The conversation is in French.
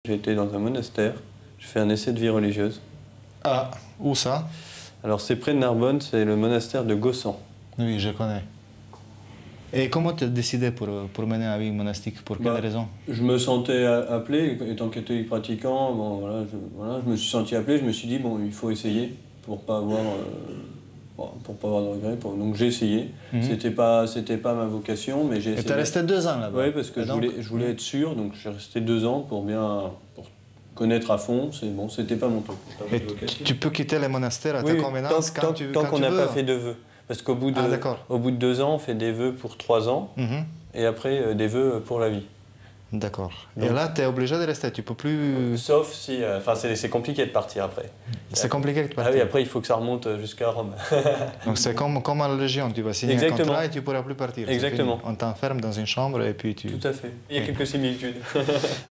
J'ai été dans un monastère, j'ai fait un essai de vie religieuse. Ah, où ça? Alors c'est près de Narbonne, c'est le monastère de Gossan. Oui, je connais. Et comment tu as décidé pour mener une vie monastique? Pour quelle raison? Je me sentais appelé, étant catholique pratiquant, bon, voilà, je me suis senti appelé, je me suis dit, bon, il faut essayer pour pas avoir, pour pas avoir de regrets. Donc j'ai essayé. C'était pas ma vocation, mais j'ai essayé. Et tu es resté 2 ans là-bas? Oui, parce que je voulais être sûr, donc je suis resté 2 ans pour connaître à fond. Bon, c'était pas mon truc. Et tu peux quitter les monastères à ta convenance tant qu'on n'a pas fait de vœux. Parce qu'au bout de 2 ans, on fait des vœux pour 3 ans, et après des vœux pour la vie. D'accord. Et là, tu es obligé de rester, tu peux plus... Sauf si... Enfin, c'est compliqué de partir après. C'est compliqué de partir. Ah oui, après, il faut que ça remonte jusqu'à Rome. Donc c'est comme à la Légion, tu vas signer un contrat et tu ne pourras plus partir. Exactement. On t'enferme dans une chambre et puis tu... Tout à fait. Il y a quelques similitudes.